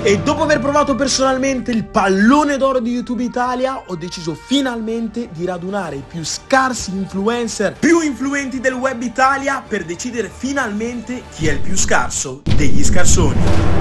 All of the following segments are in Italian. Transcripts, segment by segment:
E dopo aver provato personalmente il pallone d'oro di YouTube Italia, ho deciso finalmente di radunare i più scarsi influencer più influenti del web Italia per decidere finalmente chi è il più scarso degli scarsoni.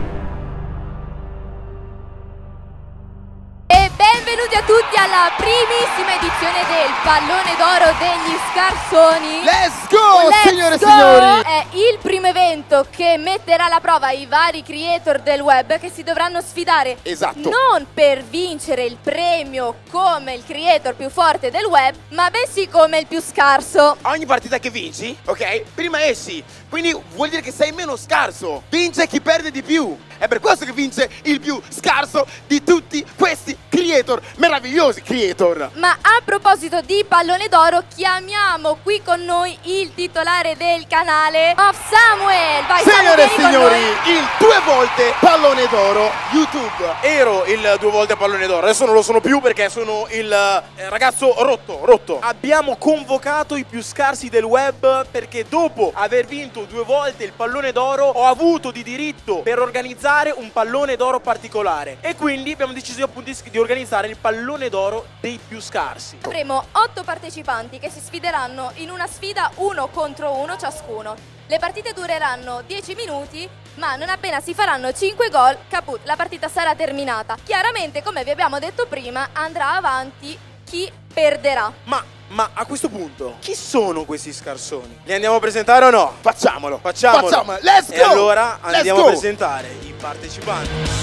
Benvenuti a tutti alla primissima edizione del Pallone d'Oro degli Scarsoni. Let's go, signore e signori! È il primo evento che metterà alla prova i vari creator del web che si dovranno sfidare. Esatto. Non per vincere il premio come il creator più forte del web, ma bensì come il più scarso. Ogni partita che vinci, ok, prima esci, quindi vuol dire che sei meno scarso. Vince chi perde di più. È per questo che vince il più scarso di tutti questi creator, meravigliosi creator. Ma a proposito di Pallone d'Oro, chiamiamo qui con noi il titolare del canale, Of Samuel. Vai, signore e Samuel, signori, il 2 volte Pallone d'Oro YouTube. Ero il 2 volte Pallone d'Oro, adesso non lo sono più perché sono il ragazzo rotto. Abbiamo convocato i più scarsi del web perché dopo aver vinto 2 volte il Pallone d'Oro ho avuto di diritto per organizzare un pallone d'oro particolare e quindi abbiamo deciso appunto di organizzare il pallone d'oro dei più scarsi. Avremo 8 partecipanti che si sfideranno in una sfida 1 contro 1 ciascuno. Le partite dureranno 10 minuti, ma non appena si faranno 5 gol, caput, la partita sarà terminata. Chiaramente, come vi abbiamo detto prima, andrà avanti chi perderà. Ma a questo punto, chi sono questi scarsoni? Li andiamo a presentare o no? Facciamolo. Let's go! E allora andiamo a a presentare i partecipanti.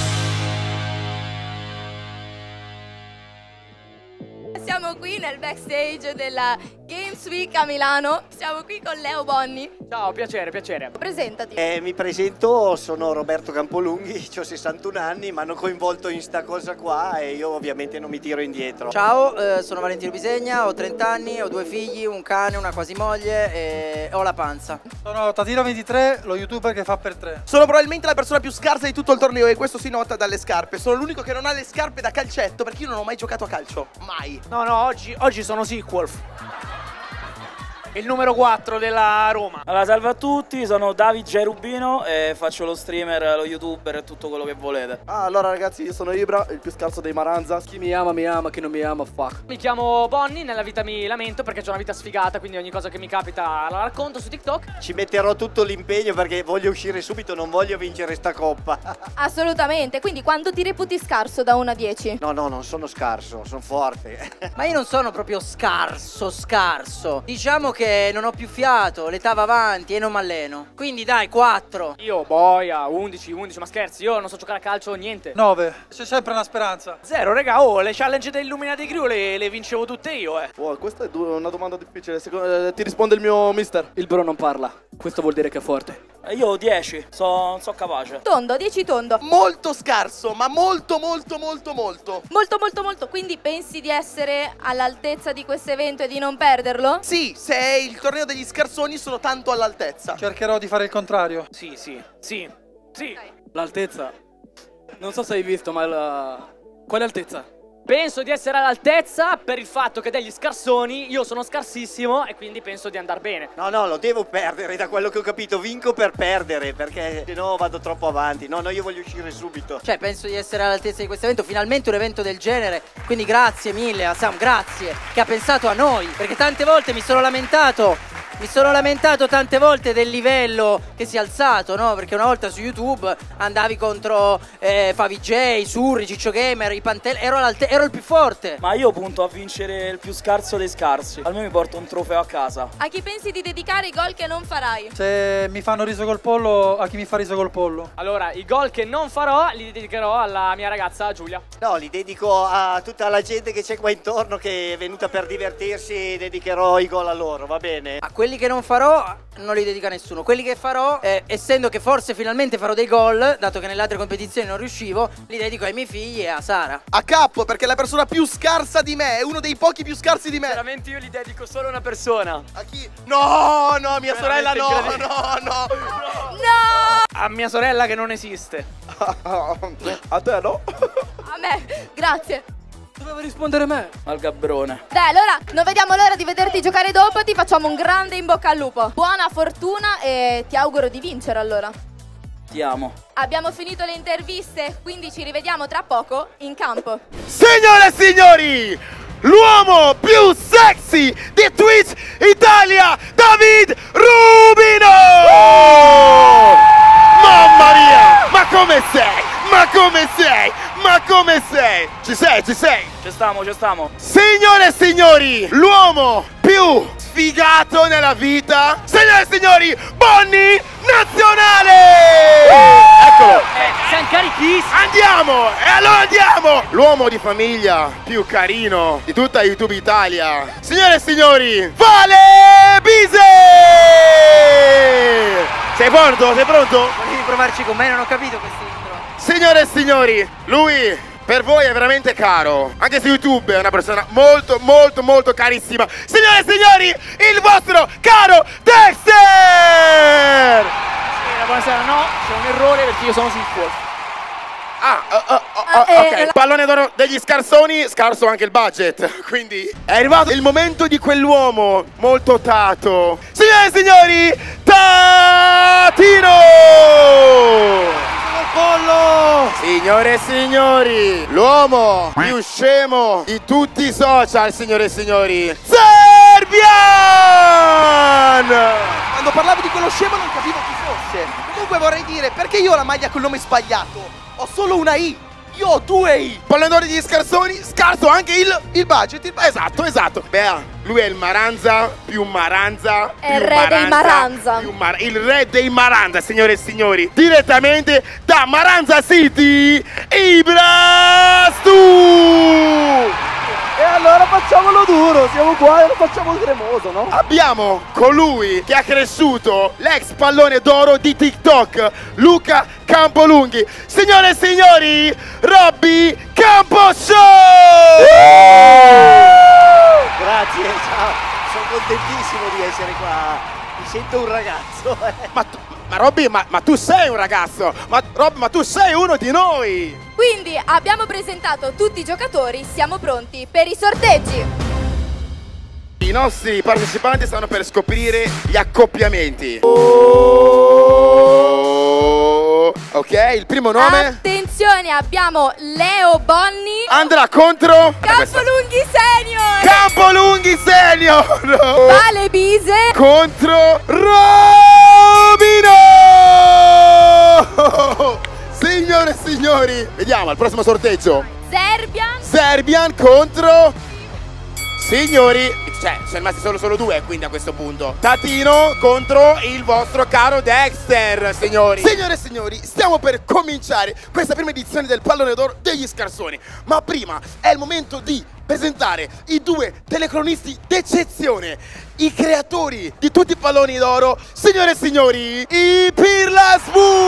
Siamo qui nel backstage della Games Week a Milano. Siamo qui con Leo Bonni. Ciao, piacere. Presentati. Mi presento, sono Roberto Campolunghi, ho 61 anni, mi hanno coinvolto in sta cosa qua e io ovviamente non mi tiro indietro. Ciao, sono Valentino Bisegna, ho 30 anni, ho 2 figli, un cane, una quasi moglie e ho la panza. Sono Tatino23, lo youtuber che fa per 3. Sono probabilmente la persona più scarsa di tutto il torneo e questo si nota dalle scarpe. Sono l'unico che non ha le scarpe da calcetto perché io non ho mai giocato a calcio. Mai. No, oggi sono Sequolf, il numero 4 della Roma. Allora, salve a tutti, sono David Gerubino e faccio lo streamer, lo youtuber e tutto quello che volete. Allora ragazzi, io sono Ibra, il più scarso dei Maranza. Chi mi ama, chi non mi ama, fuck. Mi chiamo Bonnie, nella vita mi lamento perché ho una vita sfigata, quindi ogni cosa che mi capita la racconto su TikTok. Ci metterò tutto l'impegno perché voglio uscire subito, non voglio vincere sta coppa. Assolutamente, quindi quando ti reputi scarso da 1 a 10? No, non sono scarso, sono forte. Ma io non sono proprio scarso. Diciamo che non ho più fiato, l'età va avanti e non mi alleno. Quindi dai, 4. Io boia, 11, ma scherzi, io non so giocare a calcio, niente. 9. C'è sempre una speranza. 0, raga, le challenge dei Illuminati Crew le vincevo tutte io, Wow, questa è una domanda difficile. Ti risponde il mio mister. Il bro non parla, questo vuol dire che è forte. Io ho 10, so capace. Tondo, 10 tondo. Molto scarso, ma molto. Molto, quindi pensi di essere all'altezza di questo evento e di non perderlo? Sì, se è il torneo degli scarsoni sono tanto all'altezza. Cercherò di fare il contrario. Sì. L'altezza? Non so se hai visto, ma quale altezza? Penso di essere all'altezza per il fatto che degli scarsoni io sono scarsissimo e quindi penso di andar bene. No, lo devo perdere, da quello che ho capito, vinco per perdere perché se no vado troppo avanti. No, io voglio uscire subito. Cioè, penso di essere all'altezza di questo evento, finalmente un evento del genere. Quindi grazie mille a Sam, grazie, che ha pensato a noi. Perché tante volte mi sono lamentato tante volte del livello che si è alzato, no? Perché una volta su YouTube andavi contro Favij, Surri, Ciccio Gamer, i Pantel, ero il più forte. Ma io punto a vincere il più scarso dei scarsi. Almeno mi porto un trofeo a casa. A chi pensi di dedicare i gol che non farai? Se mi fanno riso col pollo, a chi mi fa riso col pollo? Allora, i gol che non farò li dedicherò alla mia ragazza Giulia. No, li dedico a tutta la gente che c'è qua intorno che è venuta per divertirsi, dedicherò i gol a loro, va bene? A quelli che non farò non li dedico a nessuno. Quelli che farò, essendo che forse finalmente farò dei gol, dato che nelle altre competizioni non riuscivo, li dedico ai miei figli e a Sara. A Cap, perché è la persona più scarsa di me, è uno dei pochi più scarsi di me. Veramente io li dedico solo a una persona. A chi? No, mia sorella no. A mia sorella che non esiste. A te no? A me, grazie. Doveva rispondere me. Al gabbrone. Dai, allora non vediamo l'ora di vederti giocare dopo. Ti facciamo un grande in bocca al lupo. Buona fortuna e ti auguro di vincere allora. Ti amo. Abbiamo finito le interviste, quindi ci rivediamo tra poco in campo. Signore e signori, l'uomo più sexy di Twitch Italia, David Rubino! Mamma mia, ma come sei? Ma come sei? Ma come sei? Ci sei, ci sei? Ci stiamo. Signore e signori, l'uomo più sfigato nella vita, signore e signori, Bonnie Nazionale! Eccolo! Siamo carichissimi! Andiamo! E allora andiamo! L'uomo di famiglia più carino di tutta YouTube Italia, signore e signori, Vale Bise! Sei pronto? Sei pronto? Volevi provarci con me, non ho capito quest'intro. Signore e signori, lui per voi è veramente caro, anche su YouTube è una persona molto molto molto carissima. Signore e signori, il vostro caro Dexter! Buonasera, no, c'è un errore perché io sono sul fuoco. Ok, pallone d'oro degli scarsoni, scarso anche il budget, quindi è arrivato il momento di quell'uomo molto tato. Signore e signori, Tatino! Pollo! Signore e signori, l'uomo più scemo di tutti i social, signore e signori, Serbian! Quando parlavo di quello scemo non capivo chi fosse. Comunque vorrei dire, perché io ho la maglia col nome sbagliato? Ho solo una I. Io ho 2 I. Pallone d'oro degli scarsoni, scarso anche il budget. Esatto. Beh, lui è il Maranza, più Maranza. È il re dei Maranza. Il re dei Maranza, signore e signori. Direttamente da Maranza City, Ibrastu! E allora facciamolo duro, siamo qua e lo facciamo cremoso, no? Abbiamo colui che ha cresciuto l'ex pallone d'oro di TikTok, Luca Campolunghi. Signore e signori, Robby Camposhow! Grazie, ciao. Sono contentissimo di essere qua. Mi sento un ragazzo. Ma Robby, ma tu sei un ragazzo. Robby, ma tu sei uno di noi. Quindi abbiamo presentato tutti i giocatori, siamo pronti per i sorteggi. I nostri partecipanti stanno per scoprire gli accoppiamenti. Ok, il primo nome. Attenzione, abbiamo Leo Bonni. Andrà contro Campolunghi Senior. Campolunghi Senior. Vale Bise contro Robino. Signore e signori, vediamo al prossimo sorteggio. Serbian contro, signori, cioè sono rimasti solo due, quindi a questo punto Tatino contro il vostro caro Dexter, signori. Signore e signori, stiamo per cominciare questa prima edizione del pallone d'oro degli scarsoni, ma prima è il momento di presentare i due telecronisti d'eccezione, i creatori di tutti i palloni d'oro, signore e signori, i Pirlas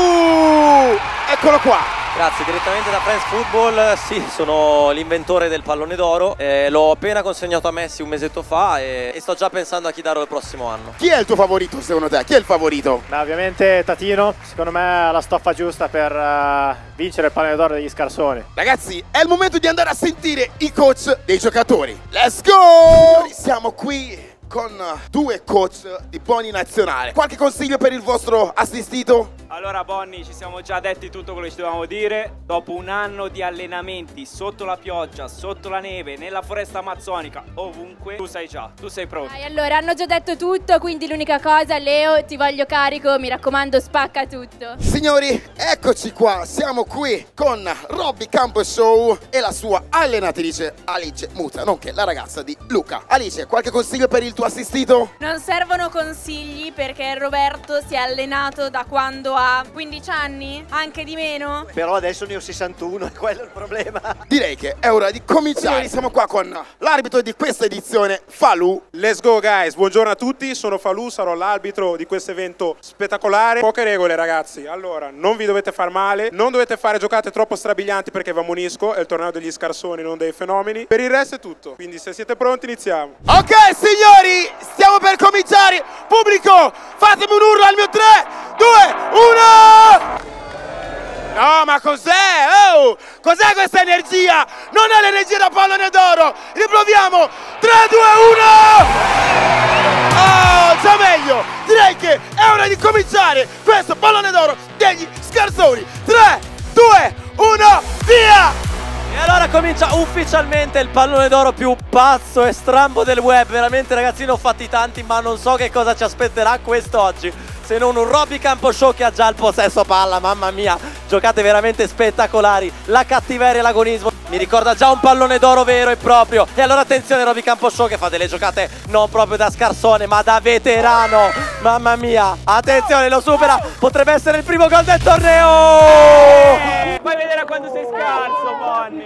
Buu! Eccolo qua. Grazie, direttamente da France Football, sì, sono l'inventore del pallone d'oro, l'ho appena consegnato a Messi un mesetto fa e sto già pensando a chi darlo il prossimo anno. Chi è il tuo favorito secondo te? Chi è il favorito? Beh, ovviamente Tatino, secondo me ha la stoffa giusta per vincere il pallone d'oro degli scarsoni. Ragazzi, è il momento di andare a sentire i coach dei giocatori. Let's go! Siamo qui con due coach di Bonnie Nazionale. Qualche consiglio per il vostro assistito? Allora Bonnie, ci siamo già detti tutto quello che ci dovevamo dire. Dopo un anno di allenamenti sotto la pioggia, sotto la neve, nella foresta amazzonica, ovunque, tu sei pronto. Allora, hanno già detto tutto, quindi l'unica cosa, Leo, ti voglio carico, mi raccomando, spacca tutto. Signori, eccoci qua, siamo qui con Robby Camposhow e la sua allenatrice Alice Muta, nonché la ragazza di Luca. Alice, qualche consiglio per il tuo assistito? Non servono consigli perché Roberto si è allenato da quando ha 15 anni, anche di meno. Però adesso ne ho 61, è quello il problema. Direi che è ora di cominciare. Siamo qua con l'arbitro di questa edizione, Falù. Let's go guys, buongiorno a tutti, sono Falù, sarò l'arbitro di questo evento spettacolare. Poche regole ragazzi, allora non vi dovete far male, non dovete fare giocate troppo strabilianti perché vi ammonisco, è il torneo degli scarsoni, non dei fenomeni. Per il resto è tutto, quindi se siete pronti iniziamo. Ok signori, stiamo per cominciare. Pubblico, fatemi un urlo al mio 3, 2, 1. No, ma cos'è? Oh, cos'è questa energia? Non è l'energia da pallone d'oro. Riproviamo. 3, 2, 1. Oh, già meglio! Direi che è ora di cominciare questo pallone d'oro degli scarsoni. 3, 2, 1, via! E allora comincia ufficialmente il pallone d'oro più pazzo e strambo del web. Veramente ragazzi, ne ho fatti tanti, ma non so che cosa ci aspetterà quest'oggi, se non un Robby Camposhow che ha già il possesso palla. Mamma mia, giocate veramente spettacolari, la cattiveria e l'agonismo mi ricorda già un pallone d'oro vero e proprio. E allora attenzione Robby Camposhow che fa delle giocate non proprio da scarsone ma da veterano. Mamma mia, attenzione, lo supera, potrebbe essere il primo gol del torneo. Fai vedere quando sei scarso, Bonnie.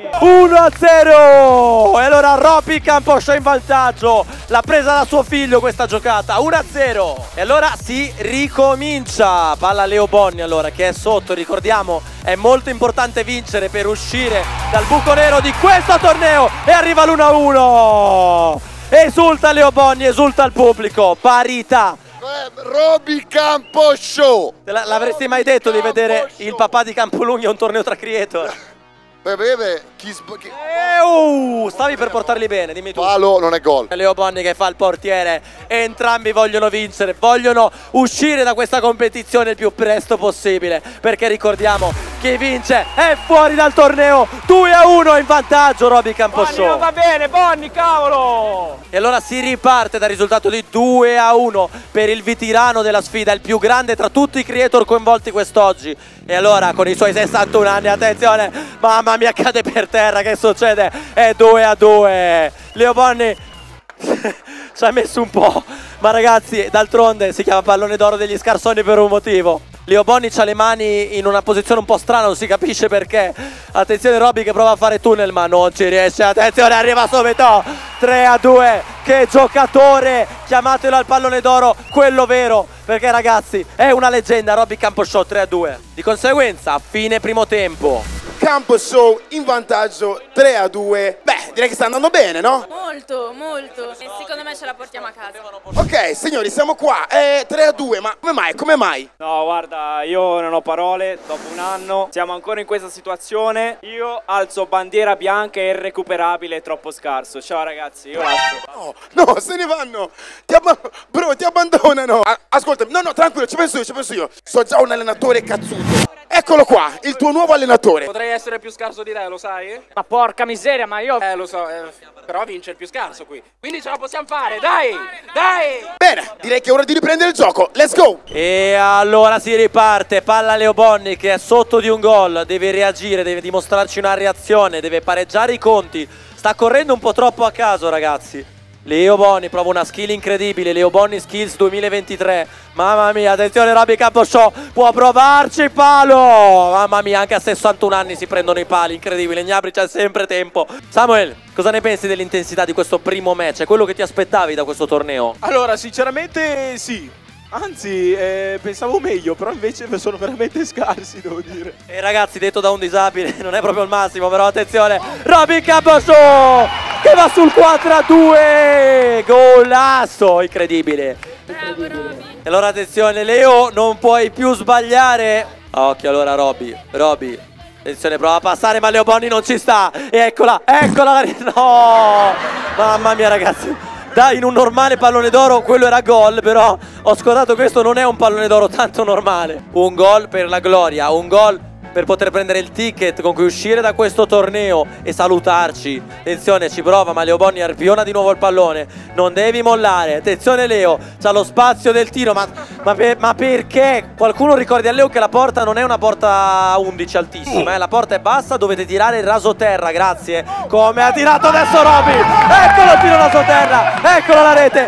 1-0. E allora Robby Camposhow in vantaggio, l'ha presa da suo figlio questa giocata. 1-0. E allora si ricomincia, palla Leo Bonni allora che è sotto. Ricordiamo, è molto importante vincere per uscire dal buco nero di questo torneo. E arriva l'1-1. Esulta Leo Bonni, esulta il pubblico, parità. Robby Camposhow. L'avresti mai detto di vedere il papà di Campolunghi a un torneo tra creator? Beh, stavi per portarli bene, dimmi tu. Palo non è gol. Leo Bonni che fa il portiere. Entrambi vogliono vincere, vogliono uscire da questa competizione il più presto possibile, perché ricordiamo, chi vince è fuori dal torneo. 2-1 in vantaggio Robby Camposhow. Bonnie, non va bene, Bonnie, cavolo! E allora si riparte dal risultato di 2-1 per il veterano della sfida, il più grande tra tutti i creator coinvolti quest'oggi. E allora con i suoi 61 anni, attenzione, mamma mia, cade per terra, che succede? È 2-2. Leo Bonni ci ha messo un po', ma ragazzi, d'altronde si chiama pallone d'oro degli scarsoni per un motivo. Leo Bonni ha le mani in una posizione un po' strana, non si capisce perché. Attenzione Robby che prova a fare tunnel ma non ci riesce. Attenzione, arriva subito 3-2. Che giocatore, chiamatelo al pallone d'oro quello vero, perché ragazzi è una leggenda. Robby Camposhow 3-2. Di conseguenza fine primo tempo. Camposhow in vantaggio 3-2. Beh, direi che sta andando bene, no? Molto, molto. E secondo me ce la portiamo a casa. Ok, signori, siamo qua. 3-2, ma come mai? Come mai? No, guarda, io non ho parole. Dopo un anno siamo ancora in questa situazione. Io alzo bandiera bianca e irrecuperabile, è troppo scarso. Ciao ragazzi, io lascio. No, se ne vanno. Bro, ti abbandonano. Ascoltami, no, tranquillo, ci penso io. So già un allenatore cazzuto. Eccolo qua, il tuo nuovo allenatore. Potrei essere più scarso di te, lo sai? Ma porca miseria, ma io... Lo so, però vince il più scarso qui. Quindi ce la possiamo fare, dai! Dai! Bene, direi che è ora di riprendere il gioco. Let's go! E allora si riparte, palla Leo Bonni che è sotto di un gol, deve reagire, deve dimostrarci una reazione, deve pareggiare i conti. Sta correndo un po' troppo a caso, ragazzi. Leo Bonni prova una skill incredibile, Leo Bonni Skills 2023. Mamma mia, attenzione Robby Camposhow, può provarci palo. Mamma mia, anche a 61 anni si prendono i pali, incredibile, Gnabry c'è sempre tempo. Samuel, cosa ne pensi dell'intensità di questo primo match? È quello che ti aspettavi da questo torneo? Allora, sinceramente sì. Anzi, pensavo meglio, però invece sono veramente scarsi, devo dire. E ragazzi, detto da un disabile, non è proprio il massimo, però attenzione, Robby Camposhow che va sul 4-2, golasso, incredibile. Bravo Robby. E allora attenzione Leo, non puoi più sbagliare. Occhio allora Robby, attenzione, prova a passare ma Leo Bonni non ci sta. E eccola, no, mamma mia ragazzi. Dai, in un normale pallone d'oro quello era gol, però ho scordato questo non è un pallone d'oro tanto normale. Un gol per la gloria, un gol per poter prendere il ticket con cui uscire da questo torneo e salutarci. Attenzione, ci prova ma Leo Bonni arpiona di nuovo il pallone, non devi mollare. Attenzione Leo, c'ha lo spazio del tiro, ma perché? Qualcuno ricordi a Leo che la porta non è una porta 11 altissima, la porta è bassa, dovete tirare il rasoterra, grazie. Come ha tirato adesso Robby, eccolo il tiro rasoterra, eccola la rete,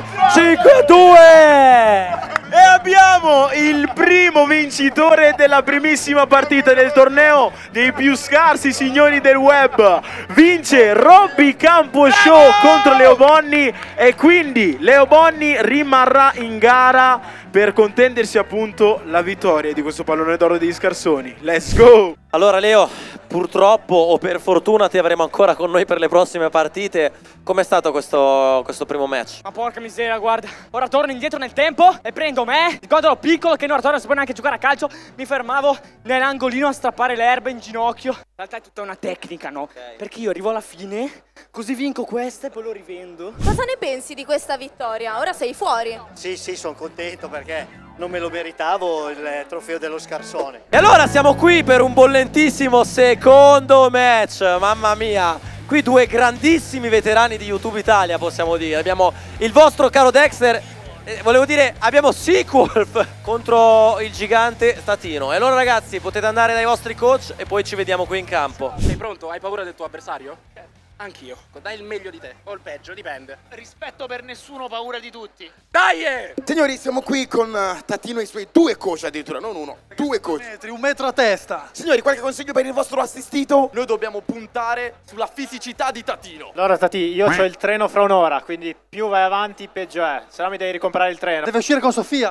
5-2. E abbiamo il primo vincitore della primissima partita del torneo dei più scarsi signori del web. Vince Robby Camposhow contro Leo Bonni e quindi Leo Bonni rimarrà in gara per contendersi appunto la vittoria di questo pallone d'oro degli scarsoni. Let's go! Allora Leo, purtroppo o per fortuna ti avremo ancora con noi per le prossime partite. Com'è stato questo primo match? Ma porca miseria, guarda. Ora torno indietro nel tempo e prendo me, il codolo piccolo che non torna, non sapevo neanche giocare a calcio. Mi fermavo nell'angolino a strappare le erbe in ginocchio. In realtà è tutta una tecnica, no? Okay. Perché io arrivo alla fine, così vinco queste e poi lo rivendo. Cosa ne pensi di questa vittoria? Ora sei fuori. Sì, sono contento perché non me lo meritavo il trofeo dello scarsone. E allora siamo qui per un bollentissimo secondo match. Mamma mia. Qui due grandissimi veterani di YouTube Italia, possiamo dire. Abbiamo il vostro caro Dexter, volevo dire, abbiamo Sequolf contro il gigante Tatino. E allora ragazzi, potete andare dai vostri coach e poi ci vediamo qui in campo. Sei pronto? Hai paura del tuo avversario? Anch'io. Dai il meglio di te, o il peggio, dipende. Rispetto per nessuno, paura di tutti. Dai! Signori, siamo qui con Tatino e i suoi 2 coach addirittura, non uno, 2 coach. Un metro a testa. Signori, qualche consiglio per il vostro assistito? Noi dobbiamo puntare sulla fisicità di Tatino. Allora Tati, io ho il treno fra un'ora, quindi più vai avanti peggio è. Se no mi devi ricomprare il treno. Deve uscire con Sofia.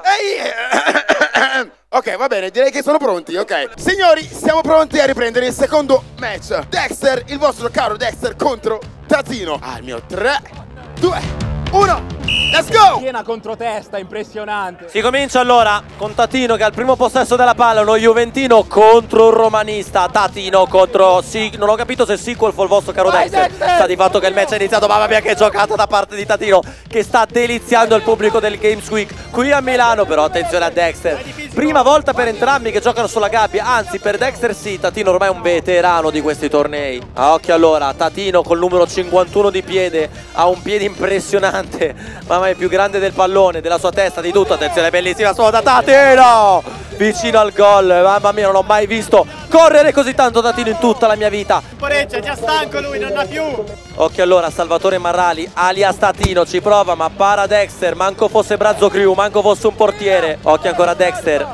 Ok, va bene, direi che sono pronti, ok. Signori, siamo pronti a riprendere il secondo match. Dexter, il vostro caro Dexter contro Tatino. Al mio 3, 2, 1, let's go! Piena controtesta, impressionante. Si comincia allora con Tatino che al primo possesso della palla, uno juventino contro un romanista. Tatino contro non ho capito se Sequolf o il vostro caro Dexter. Sta di fatto che il match è iniziato. Mamma mia che giocata da parte di Tatino, che sta deliziando il pubblico del Games Week qui a Milano. Però attenzione a Dexter, prima volta per entrambi che giocano sulla gabbia. Anzi, per Dexter sì, Tatino ormai è un veterano di questi tornei. A occhio allora, Tatino col numero 51 di piede, ha un piede impressionante. Mamma è più grande del pallone, della sua testa, di tutto. Attenzione, bellissima solo da Tatino, vicino al gol. Mamma mia, non ho mai visto correre così tanto Tatino in tutta la mia vita. Pareggia, è già stanco lui, non ha più. Occhio allora, Salvatore Marrali alias Tatino ci prova, ma para Dexter. Manco fosse Brazzo Crew, manco fosse un portiere. Occhio ancora a Dexter,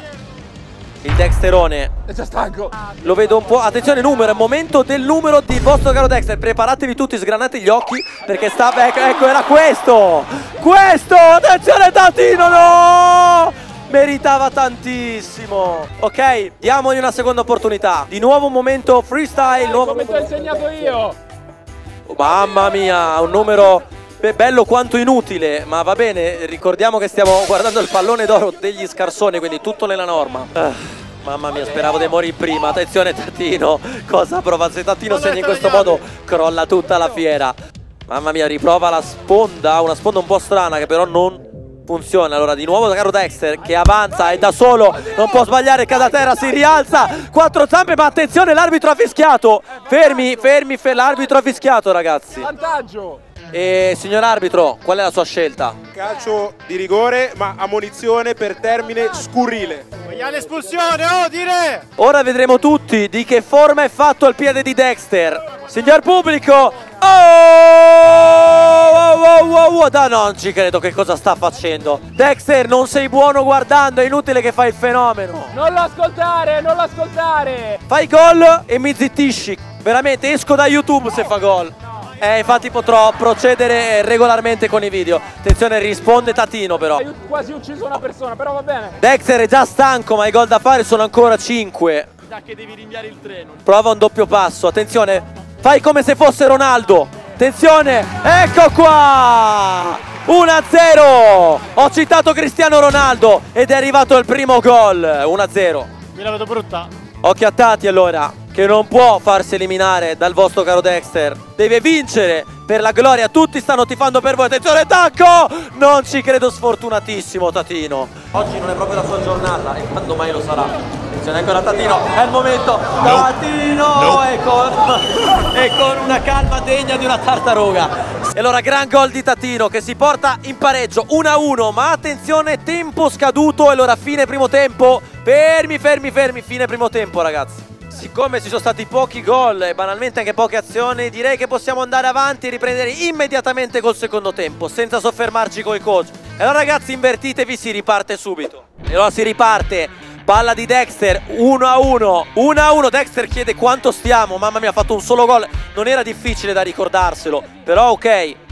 il Dexterone. È già stanco. Lo vedo un po'. Attenzione numero, è momento del numero di vostro caro Dexter. Preparatevi tutti, sgranate gli occhi perché sta... Ecco, era questo. Attenzione Tatino, no! Meritava tantissimo. Ok, diamogli una seconda opportunità. Di nuovo un momento freestyle. Come ti ho insegnato io. Mamma mia, un numero bello quanto inutile, ma va bene. Ricordiamo che stiamo guardando il pallone d'oro degli scarsoni, quindi tutto nella norma. Mamma mia, speravo di morire prima. Attenzione Tatino, cosa prova? Se Tatino segna in questo modo crolla tutta la fiera. Mamma mia, riprova la sponda, una sponda un po' strana che però non funziona. Allora di nuovo caro Dexter che avanza e da solo non può sbagliare, cade a terra, si rialza, 4 zampe, ma attenzione, l'arbitro ha fischiato. Fermi, l'arbitro ha fischiato ragazzi. Vantaggio. E signor arbitro, qual è la sua scelta? Calcio di rigore, ma ammonizione per termine scurrile. Vogliamo l'espulsione, oh dire! Ora vedremo tutti di che forma è fatto il piede di Dexter. Signor pubblico, non ci credo, che cosa sta facendo? Dexter, non sei buono guardando, è inutile che fai il fenomeno. Non lo ascoltare, non lo ascoltare. Fai gol e mi zittisci. Veramente, esco da YouTube se fa gol. Infatti potrò procedere regolarmente con i video. Attenzione, risponde Tatino però. Hai quasi ucciso una persona, però va bene. Dexter è già stanco, ma i gol da fare sono ancora 5. Da che devi rinviare il treno. Prova un doppio passo, attenzione. Fai come se fosse Ronaldo. Attenzione, ecco qua. 1-0. Ho citato Cristiano Ronaldo ed è arrivato il primo gol. 1-0. Mi la vedo brutta. Occhio a Tati allora, che non può farsi eliminare dal vostro caro Dexter. Deve vincere per la gloria, tutti stanno tifando per voi. Attenzione, tacco! Non ci credo, sfortunatissimo Tatino. Oggi non è proprio la sua giornata e quando mai lo sarà. Attenzione ancora Tatino, è il momento. Tatino e con una calma degna di una tartaruga. E allora gran gol di Tatino che si porta in pareggio 1-1, ma attenzione, tempo scaduto. E allora fine primo tempo. Fermi, fine primo tempo ragazzi. Siccome ci sono stati pochi gol e banalmente anche poche azioni, direi che possiamo andare avanti e riprendere immediatamente col secondo tempo, senza soffermarci coi coach. E allora ragazzi, invertitevi, si riparte subito. E allora si riparte, palla di Dexter, 1-1, Dexter chiede quanto stiamo, mamma mia ha fatto un solo gol, non era difficile da ricordarselo, però ok.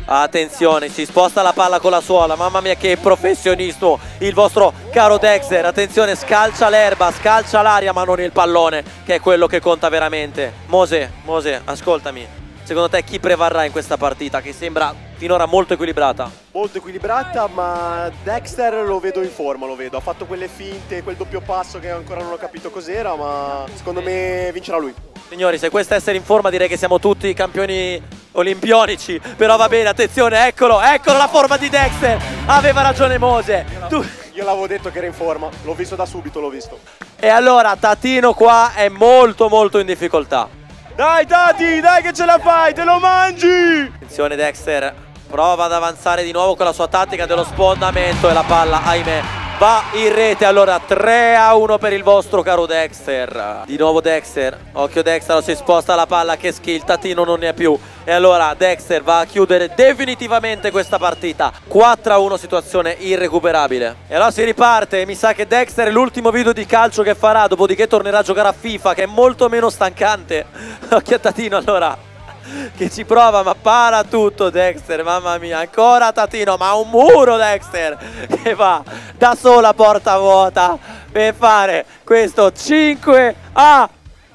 Attenzione, si sposta la palla con la suola. Mamma mia che professionismo il vostro caro Dexter. Attenzione, scalcia l'erba, scalcia l'aria, ma non il pallone, che è quello che conta veramente. Mose, ascoltami. Secondo te chi prevarrà in questa partita che sembra finora molto equilibrata? Molto equilibrata, ma Dexter lo vedo in forma, Ha fatto quelle finte, quel doppio passo che ancora non ho capito cos'era, ma secondo me vincerà lui. Signori, se questo è essere in forma direi che siamo tutti campioni olimpionici. Però va bene, attenzione, eccolo la forma di Dexter. Aveva ragione Mose. Io l'avevo detto che era in forma, l'ho visto da subito, E allora Tatino qua è molto in difficoltà. Dai Tati, dai che ce la fai, te lo mangi! Attenzione Dexter, prova ad avanzare di nuovo con la sua tattica dello sfondamento e la palla, ahimè, va in rete. Allora 3-1 per il vostro caro Dexter. Di nuovo Dexter, occhio Dexter, si sposta la palla, che skill, Tatino non ne ha più. E allora Dexter va a chiudere definitivamente questa partita. 4-1, situazione irrecuperabile. E allora si riparte, mi sa che Dexter è l'ultimo video di calcio che farà, dopodiché tornerà a giocare a FIFA, che è molto meno stancante. Occhio a Tatino allora, che ci prova, ma para tutto Dexter, mamma mia, ancora Tatino, ma un muro Dexter, che va da sola porta vuota per fare questo 5-1.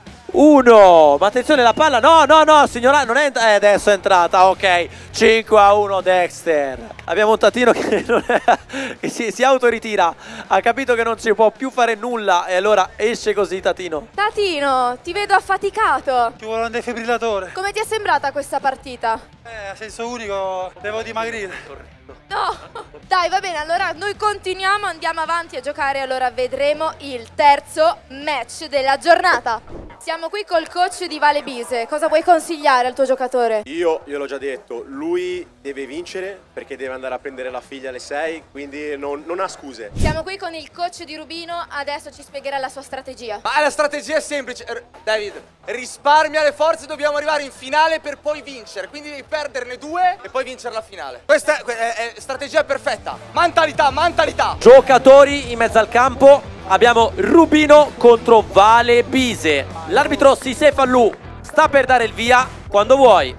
Ma attenzione la palla, no signora, non è adesso è entrata, ok, 5-1 Dexter. Abbiamo un Tatino che, che si autoritira, ha capito che non ci può più fare nulla e allora esce così Tatino. Tatino, ti vedo affaticato. Ci vuole un defibrillatore. Come ti è sembrata questa partita? A senso unico devo dimagrire. No, dai va bene, allora noi continuiamo, andiamo avanti a giocare, allora vedremo il terzo match della giornata. Siamo qui col coach di Vale Bise, cosa vuoi consigliare al tuo giocatore? Io gliel'ho già detto, lui deve vincere perché deve andare a prendere la figlia alle 6, quindi non ha scuse. Siamo qui con il coach di Rubino, adesso ci spiegherà la sua strategia. Ma la strategia è semplice, David, risparmia le forze, dobbiamo arrivare in finale per poi vincere, quindi devi perderne 2 e poi vincere la finale. Questa è strategia perfetta, mentalità. Giocatori in mezzo al campo, abbiamo Rubino contro Vale Bise. L'arbitro Sisè Fallù sta per dare il via, quando vuoi.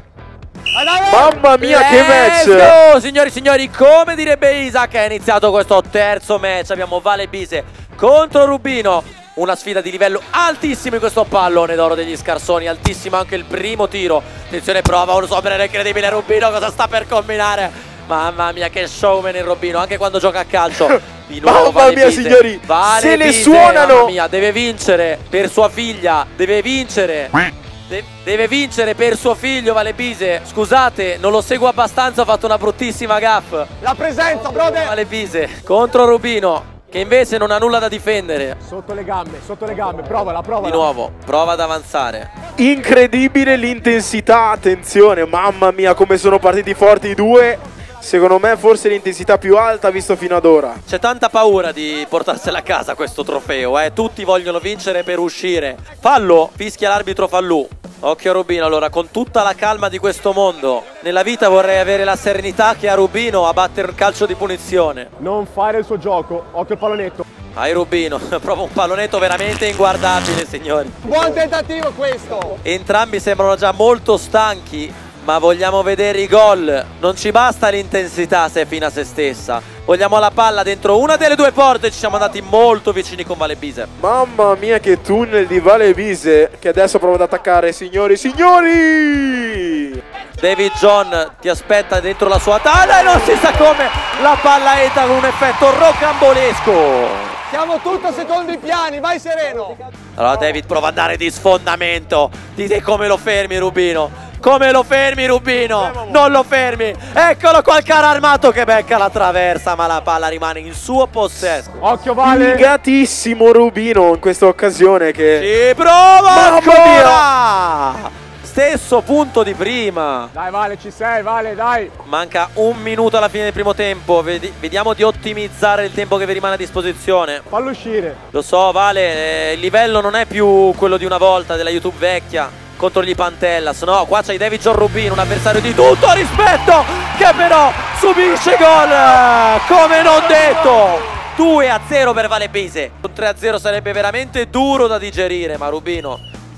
Mamma mia che match! Let's go, signori e signori, come direbbe Isaac, è iniziato questo terzo match. Abbiamo Vale Bise contro Rubino, una sfida di livello altissimo in questo pallone d'oro degli scarsoni, altissimo anche il primo tiro. Attenzione, prova un sombrero incredibile Rubino, cosa sta per combinare? Mamma mia che showman il Rubino, anche quando gioca a calcio. Di nuovo Mamma mia signori, se ne suonano. Mamma mia, deve vincere per sua figlia, deve vincere. Deve vincere per suo figlio Vale Bise. Scusate, non lo seguo abbastanza, ho fatto una bruttissima gaffe. La presenza, brother. Vale Bise contro Rubino, che invece non ha nulla da difendere. Sotto le gambe, provala. Di nuovo, prova ad avanzare. Incredibile l'intensità, attenzione, mamma mia come sono partiti forti i due. Secondo me forse l'intensità più alta visto fino ad ora. C'è tanta paura di portarsela a casa questo trofeo, tutti vogliono vincere per uscire. Fallo, fischia l'arbitro Fallù. Occhio a Rubino, allora, con tutta la calma di questo mondo. Nella vita vorrei avere la serenità che ha Rubino a battere un calcio di punizione. Non fare il suo gioco, occhio al pallonetto. Vai Rubino, prova un pallonetto veramente inguardabile, signori. Buon tentativo questo. Entrambi sembrano già molto stanchi, ma vogliamo vedere i gol. Non ci basta l'intensità se è fine a se stessa. Vogliamo la palla dentro una delle due porte. Ci siamo andati molto vicini con Vale Bise. Mamma mia che tunnel di Vale Bise, che adesso prova ad attaccare, signori. David John ti aspetta dentro la sua tala e non si sa come la palla entra con un effetto rocambolesco. Siamo tutto secondo i piani, vai sereno. Allora David prova ad andare di sfondamento. Dite come lo fermi Rubino. Come lo fermi Rubino? Non lo fermi. Eccolo qua il carro armato che becca la traversa, ma la palla rimane in suo possesso. Occhio Vale. Gatissimo Rubino in questa occasione che... Ci prova ancora. Stesso punto di prima. Dai Vale, ci sei Vale, dai. Manca un minuto alla fine del primo tempo. Vediamo di ottimizzare il tempo che vi rimane a disposizione. Fallo uscire. Lo so Vale, il livello non è più quello di una volta della YouTube vecchia contro gli Pantellas. No, qua c'hai David John Rubino, un avversario di tutto rispetto, che però subisce gol, come non detto. 2-0 per Vale Bise. Un 3-0 sarebbe veramente duro da digerire, ma Rubino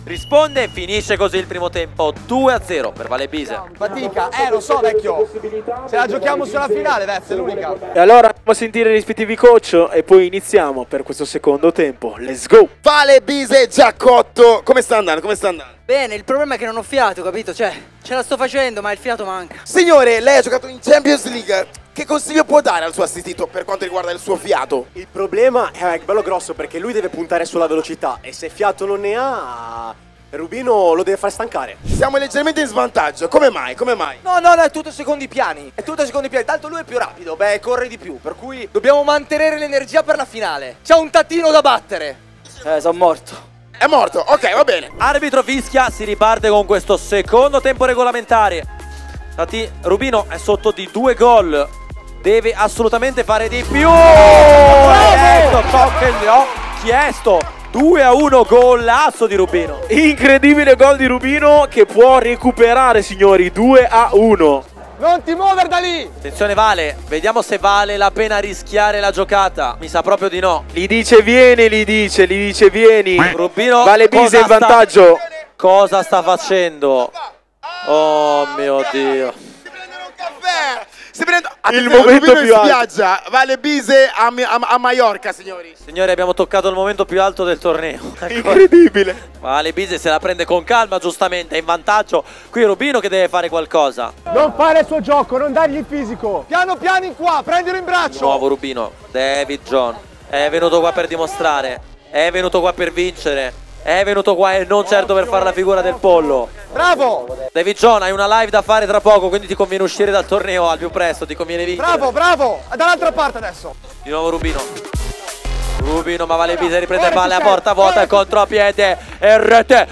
risponde e finisce così il primo tempo 2-0 per Vale Bise. Fatica, lo so vecchio. Ce la giochiamo sulla finale, Vez, è l'unica. E allora andiamo a sentire i rispettivi coach e poi iniziamo per questo secondo tempo. Let's go! Vale Bise Giacotto, come sta andando? Come sta andando? Bene, il problema è che non ho fiato, capito? Cioè, ce la sto facendo, ma il fiato manca. Signore, lei ha giocato in Champions League. Che consiglio può dare al suo assistito per quanto riguarda il suo fiato? Il problema è bello grosso perché lui deve puntare sulla velocità e se fiato non ne ha, Rubino lo deve far stancare. Siamo leggermente in svantaggio, come mai? Come mai? No, è tutto secondi piani. È tutto secondi piani. Tanto lui è più rapido, corre di più. Per cui dobbiamo mantenere l'energia per la finale. C'è un tattino da battere. Sono morto. È morto, ok, va bene. Arbitro fischia, si riparte con questo secondo tempo regolamentare. Infatti Rubino è sotto di 2 gol, deve assolutamente fare di più. Ecco ciò che gli ho chiesto. 2-1, golasso di Rubino. Incredibile gol di Rubino che può recuperare, signori, 2-1. Non ti muovere da lì! Attenzione Vale, vediamo se vale la pena rischiare la giocata. Mi sa proprio di no. Gli dice vieni, gli dice vieni. Rubino Vale Bise in vantaggio. Cosa sta facendo? Oh mio Dio. Si prende il momento Rubino più in alto. spiaggia, Vale Bise a Maiorca, signori. Signori, abbiamo toccato il momento più alto del torneo. Incredibile. Vale Bise se la prende con calma, giustamente, è in vantaggio. Qui Rubino che deve fare qualcosa. Non fare il suo gioco, non dargli il fisico. Piano piano in qua, prendilo in braccio. Nuovo Rubino, David John. È venuto qua per dimostrare. È venuto qua per vincere. È venuto qua e non certo per fare la figura del pollo. Bravo! David John, hai una live da fare tra poco, quindi ti conviene uscire dal torneo al più presto, ti conviene vincere. Bravo! Dall'altra parte adesso. Di nuovo Rubino. Rubino, ma Vale Bise riprende il palle a porta vuota, il contropiede e rete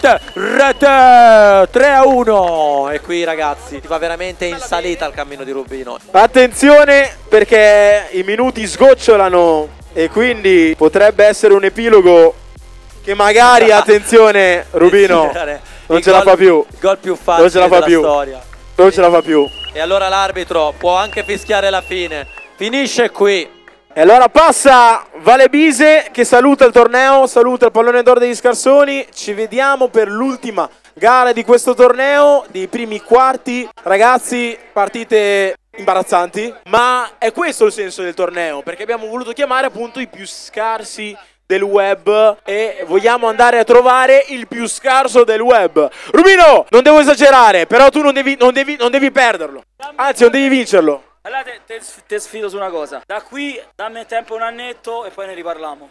3-1. E qui ragazzi si va veramente in salita il cammino di Rubino. Attenzione perché i minuti sgocciolano e quindi potrebbe essere un epilogo che magari, attenzione, Rubino non ce la fa più. Il gol più facile della storia. Non ce la fa più. E allora l'arbitro può anche fischiare la fine. Finisce qui. E allora passa Vale Bise che saluta il torneo, saluta il pallone d'oro degli Scarsoni. Ci vediamo per l'ultima gara di questo torneo, dei primi quarti. Ragazzi, partite imbarazzanti, ma è questo il senso del torneo, perché abbiamo voluto chiamare appunto i più scarsi del web e vogliamo andare a trovare il più scarso del web. Rubino, non devo esagerare, però tu non devi perderlo, anzi non devi vincerlo. Allora te sfido su una cosa. Da qui dammi tempo un annetto e poi ne riparliamo.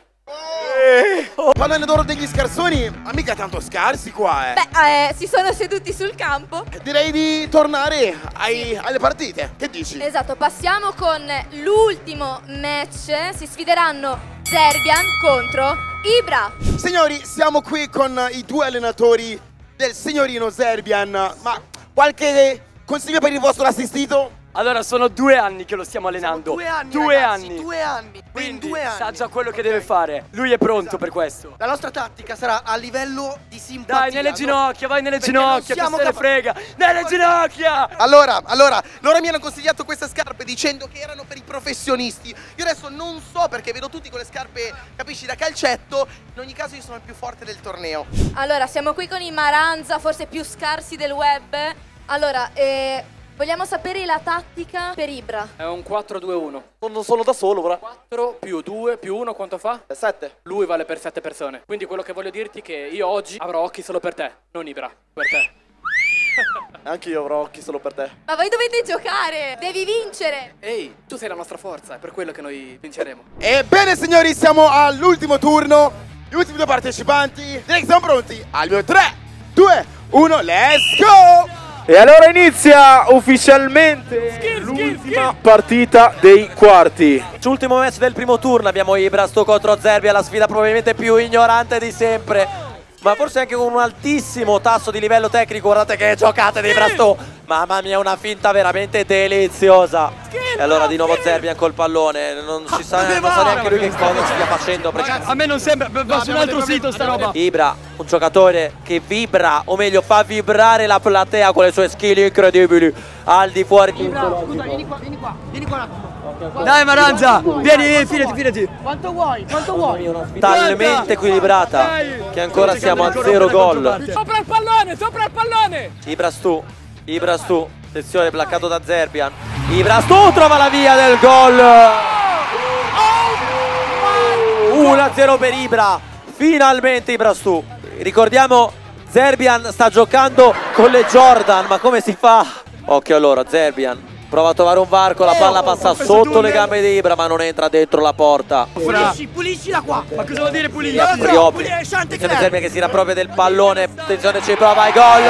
Pallone d'oro degli Scarsoni, ma mica tanto scarsi qua, si sono seduti sul campo. Direi di tornare alle partite. Che dici? Esatto, passiamo con l'ultimo match. Si sfideranno Zerbian contro Ibra. Signori, siamo qui con i due allenatori del signorino Zerbian. Ma qualche consiglio per il vostro assistito? Allora, sono 2 anni che lo stiamo allenando. 2 anni, Due ragazzi, anni. 2 anni. Quindi 2 anni. sa già quello che deve fare. Lui è pronto per questo. La nostra tattica sarà a livello di simpatia. Dai, nelle ginocchia, vai nelle Perché non ginocchia, che siamo se ne frega. Nelle ginocchia! Allora, loro mi hanno consigliato queste scarpe dicendo che erano per i professionisti. Io adesso non so perché vedo tutti con le scarpe, capisci, da calcetto. In ogni caso io sono il più forte del torneo. Allora, siamo qui con i Maranza, forse più scarsi del web. Allora, vogliamo sapere la tattica per Ibra. È un 4-2-1. Non sono da solo, però. 4 più 2 più 1 quanto fa? 7. Lui vale per 7 persone. Quindi quello che voglio dirti è che io oggi avrò occhi solo per te, non Ibra, per te. Anche io avrò occhi solo per te. Ma voi dovete giocare, devi vincere. Ehi, tu sei la nostra forza, è per quello che noi vinceremo. Ebbene signori, siamo all'ultimo turno. Gli ultimi 2 partecipanti. Direi che siamo pronti. Al mio 3, 2, 1, let's go! E allora inizia ufficialmente l'ultima partita dei quarti. Ultimo match del primo turno, abbiamo Ibrasto contro Zerbia, la sfida probabilmente più ignorante di sempre, ma forse anche con un altissimo tasso di livello tecnico. Guardate che giocate di Ibrasto, mamma mia, una finta veramente deliziosa. E allora di nuovo Zerbian col pallone, non sa neanche lui che cosa stia facendo. A me non sembra, va su un altro sito sta roba. Ibra, un giocatore che vibra, o meglio fa vibrare la platea con le sue skill incredibili al di fuori. Ibra, scusa, vieni qua un attimo. Dai Maranza, vieni, fidati. Quanto vuoi? Quanto vuoi? Talmente equilibrata che ancora siamo a 0 gol. Sopra il pallone! Ibrastu, attenzione, placcato da Zerbian. Ibrastu trova la via del gol. 1-0 per Ibra. Finalmente Ibrastu. Ricordiamo, Zerbian sta giocando con le Jordan, ma come si fa? Occhio allora, Zerbian prova a trovare un varco, la palla passa sotto le gambe di Ibra, ma non entra dentro la porta. Pulisci da qua. Ma cosa vuol dire pulire? Attenzione Zerbian che si rappropria del pallone. Attenzione, ci prova il gol.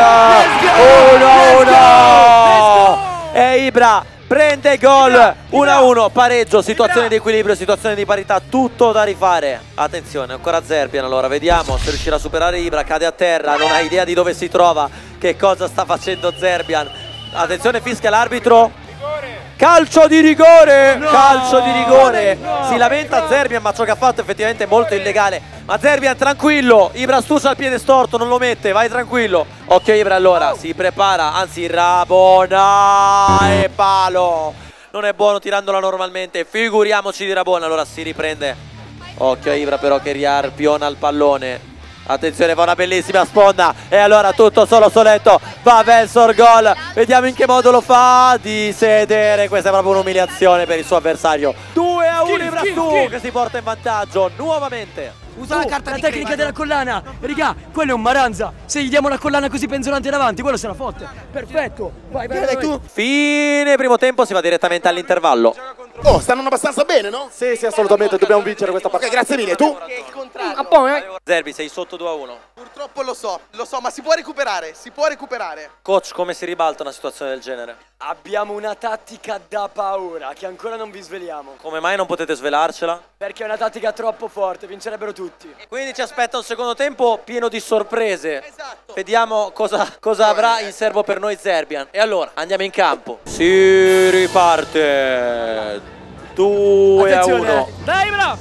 1-1. E Ibra prende gol. 1-1, pareggio, situazione di equilibrio, situazione di parità, tutto da rifare. Attenzione, ancora Zerbian, allora vediamo se riuscirà a superare Ibra, cade a terra, non ha idea di dove si trova, che cosa sta facendo Zerbian. Attenzione, fischia l'arbitro. Calcio di rigore! No, calcio di rigore! No, si lamenta Zerbian, ma ciò che ha fatto è effettivamente molto illegale. Ma Zerbian tranquillo, Ibra stucia al piede storto, non lo mette, vai tranquillo. Occhio Ibra allora, si prepara, anzi Rabona e palo. Non è buono tirandola normalmente, figuriamoci di Rabona, allora si riprende. Occhio a Ibra però che riarpiona il pallone. Attenzione, fa una bellissima sponda e allora tutto solo soletto, va verso il gol, vediamo in che modo lo fa, di sedere, questa è proprio un'umiliazione per il suo avversario. 2-1 Ibrastu che si porta in vantaggio nuovamente. Usa la carta, la tecnica della collana, raga, quello è un Maranza, se gli diamo una collana così penzolante davanti, quello se la fotte, perfetto, vai tu. Fine primo tempo, si va direttamente all'intervallo. Oh, stanno abbastanza bene, no? Sì, assolutamente, dobbiamo vincere questa partita. Ok, grazie mille, tu? Zerbi, sei sotto 2-1. Purtroppo lo so, ma si può recuperare, Coach, come si ribalta una situazione del genere? Abbiamo una tattica da paura che ancora non vi sveliamo. Come mai non potete svelarcela? Perché è una tattica troppo forte, vincerebbero tutti. Quindi ci aspetta un secondo tempo pieno di sorprese. Esatto. Vediamo cosa avrà in serbo per noi Zerbian. E allora, andiamo in campo. Si riparte. 2-1. Dai, bravo!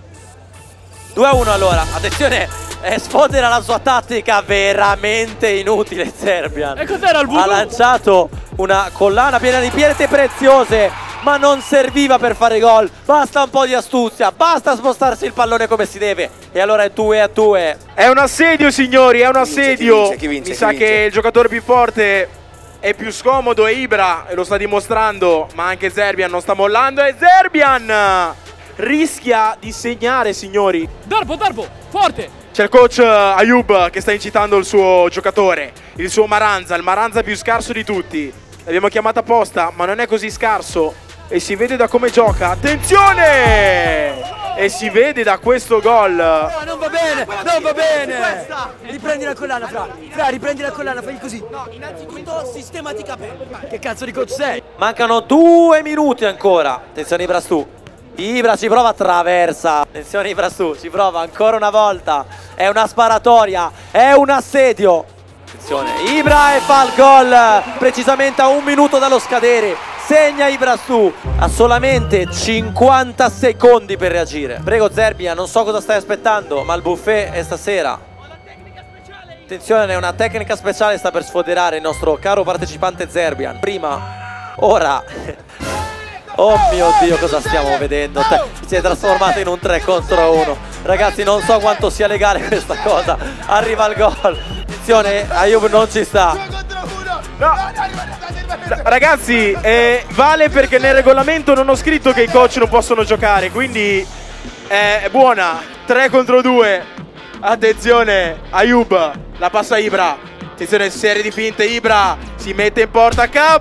2-1 allora, attenzione, sfodera la sua tattica veramente inutile Zerbian. E cos'era il voodoo? Ha lanciato una collana piena di pietre preziose, ma non serviva per fare gol. Basta un po' di astuzia, basta spostarsi il pallone come si deve. E allora è 2-2. È un assedio signori, è un assedio. Chi vince? Mi sa che il giocatore più forte è più scomodo, è Ibra, e lo sta dimostrando, ma anche Zerbian non sta mollando e Zerbian rischia di segnare signori. Darbo, forte! C'è il coach Ayub che sta incitando il suo giocatore, il suo Maranza, il Maranza più scarso di tutti. L'abbiamo chiamato apposta, ma non è così scarso e si vede da come gioca. Attenzione! E si vede da questo gol. No, non va bene. Riprendi la collana, Fra, riprendi la collana, fai così. No, innanzitutto sistematicamente. Che cazzo di coach sei? Mancano 2 minuti ancora. Attenzione Ibrastu. Ibra ci prova, attraversa. Attenzione Ibrastu, ci prova ancora una volta. È una sparatoria, è un assedio. Attenzione, Ibra e fa il gol. Precisamente a 1 minuto dallo scadere. Segna Ibrastu, ha solamente 50 secondi per reagire. Prego Zerbian, non so cosa stai aspettando, ma il buffet è stasera. Attenzione, una tecnica speciale sta per sfoderare il nostro caro partecipante Zerbian. Prima, ora. Oh mio Dio, cosa stiamo vedendo? Si è trasformato in un 3 contro 1. Ragazzi, non so quanto sia legale questa cosa. Arriva il gol. Attenzione, Ayub non ci sta. No. Ragazzi, vale perché nel regolamento non ho scritto che i coach non possono giocare, quindi è buona. 3 contro 2. Attenzione, Ayub, la passa Ibra. Attenzione, serie di finte, Ibra si mette in porta, K.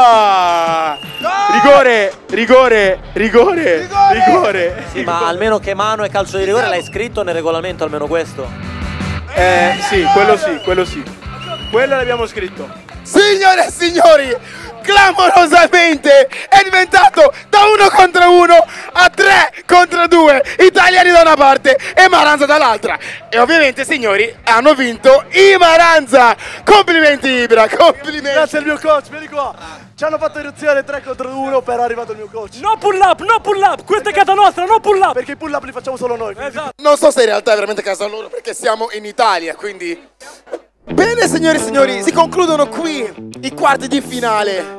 Rigore. Sì, ma almeno che mano e calcio di rigore l'hai scritto nel regolamento, almeno questo. Sì. Quello l'abbiamo scritto. Signore e signori, clamorosamente è diventato da 1 contro 1 a 3 contro 2, italiani da una parte e Maranza dall'altra. E ovviamente, signori, hanno vinto i Maranza. Complimenti Ibra, complimenti. Grazie al mio coach, vieni qua. Ci hanno fatto eruzione 3 contro 1, però è arrivato il mio coach. No pull up, questa è casa nostra, no pull up. Perché i pull up li facciamo solo noi. Esatto. Non so se in realtà è veramente casa loro, perché siamo in Italia, quindi... Bene signori e signori, si concludono qui i quarti di finale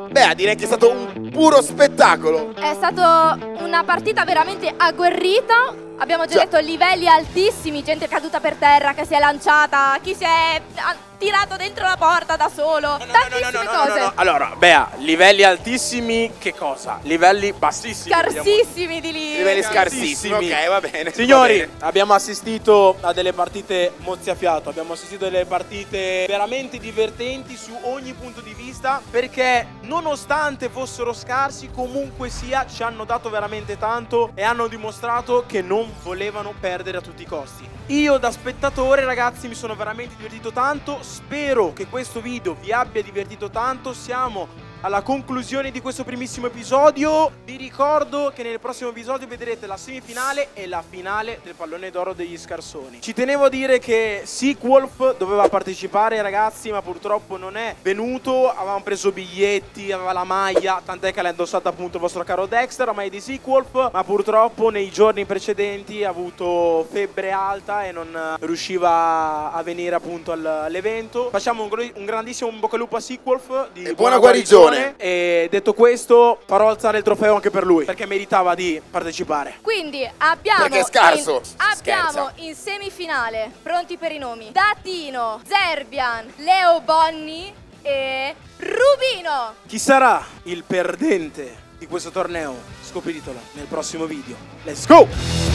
Beh, direi che è stato un puro spettacolo. È stata una partita veramente agguerrita. Abbiamo già detto livelli altissimi, gente caduta per terra, che si è lanciata, chi si è tirato dentro la porta da solo, tantissime cose. No. Allora, Bea, livelli altissimi che cosa? Livelli bassissimi. Scarsissimi di lì. Livelli scarsissimi. Ok, va bene. Signori, va bene. abbiamo assistito a delle partite mozzafiato, abbiamo assistito a delle partite veramente divertenti su ogni punto di vista, perché nonostante fossero scarsi, comunque sia, ci hanno dato veramente tanto e hanno dimostrato che non volevano perdere a tutti i costi. Io da spettatore, ragazzi, mi sono veramente divertito tanto, spero che questo video vi abbia divertito tanto. Siamo alla conclusione di questo primissimo episodio. Vi ricordo che nel prossimo episodio vedrete la semifinale e la finale del pallone d'oro degli scarsoni. Ci tenevo a dire che Sequolf doveva partecipare, ragazzi, ma purtroppo non è venuto. Avevamo preso biglietti, aveva la maglia, tant'è che l'ha indossata appunto il vostro caro Dexter, ormai di Sequolf, ma purtroppo nei giorni precedenti ha avuto febbre alta e non riusciva a venire appunto all'evento. Facciamo un grandissimo in bocca al lupo a Sequolf di buona guarigione. E detto questo, farò alzare il trofeo anche per lui, perché meritava di partecipare. Quindi abbiamo Perché è scarso. abbiamo in semifinale, pronti per i nomi, Datino, Zerbian, Leo Bonni e Rubino. Chi sarà il perdente di questo torneo? Scopritelo nel prossimo video. Let's go!